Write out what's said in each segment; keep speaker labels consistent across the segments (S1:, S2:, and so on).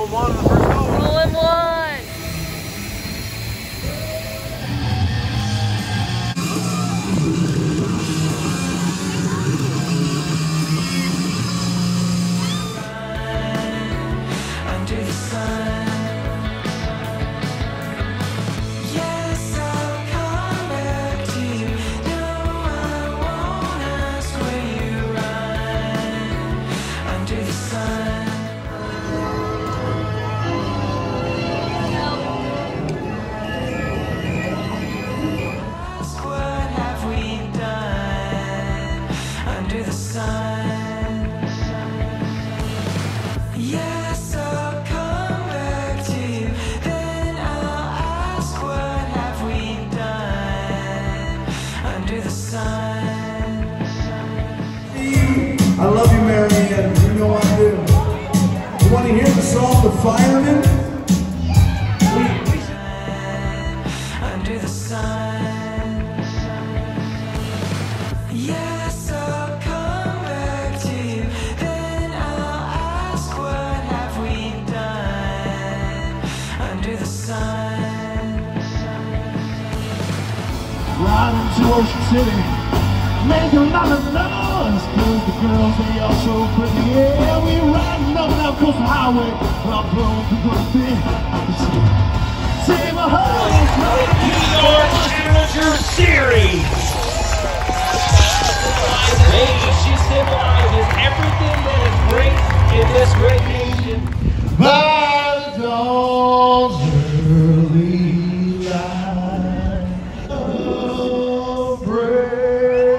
S1: 0-1 on the first hole.
S2: 0-1.
S3: Under the sun. Yes, I'll come back to you. No, I won't ask where you run. Under the sun. Ask what have we done under the sun? Yes, I'll come back to you. Then I'll ask what have we done under the sun?
S4: I love you, Marianne. You know I do. You want to hear the song The Fireman?
S3: Under the sun. Yes, I'll come back to you. Then I'll ask what have we done under the sun?
S5: Riding to Ocean City, make a lot of noise, cause the girls, they all so pretty. Yeah, we riding up and down Coastal Highway, I'm blowing the good thing. Save a hug.
S6: Challenger Series. She symbolizes everything that is great in this great nation.
S5: By the dawn's early light of break.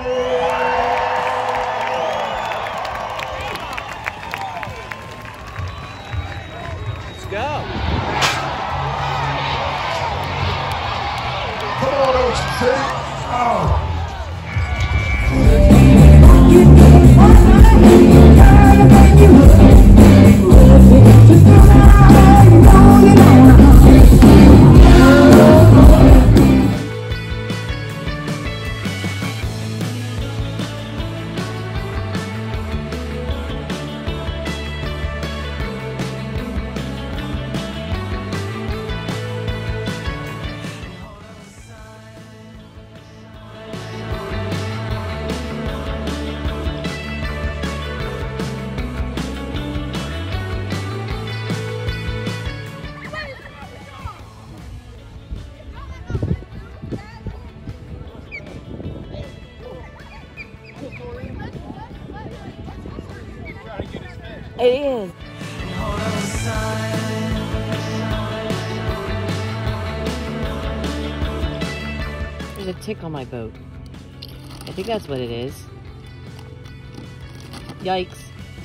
S6: Let's go.
S4: Come on, Ocean City. Oh.
S2: It is.
S3: Hold on, sun.
S2: There's a tick on my boat. I think that's what it is. Yikes.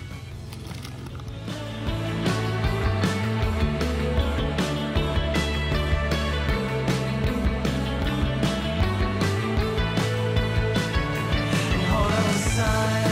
S3: Hold on, sun.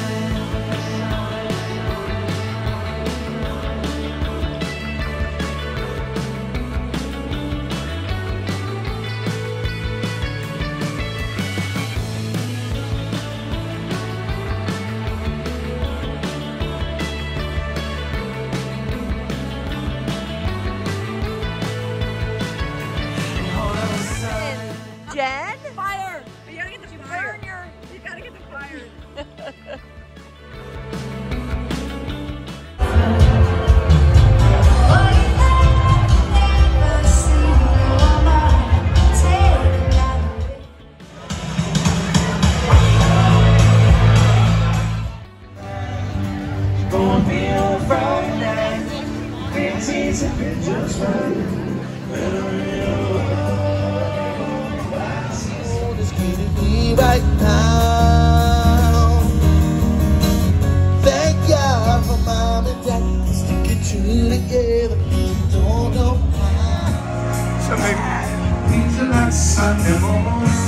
S2: Jen?
S7: Fire! You gotta get the fire. You gotta get the fire.
S3: Gonna be on Friday night. Fancies have been just fine.
S5: Right now, thank God for mom and dad sticking true together. Don't know how.
S4: So maybe pizza that Sunday morning.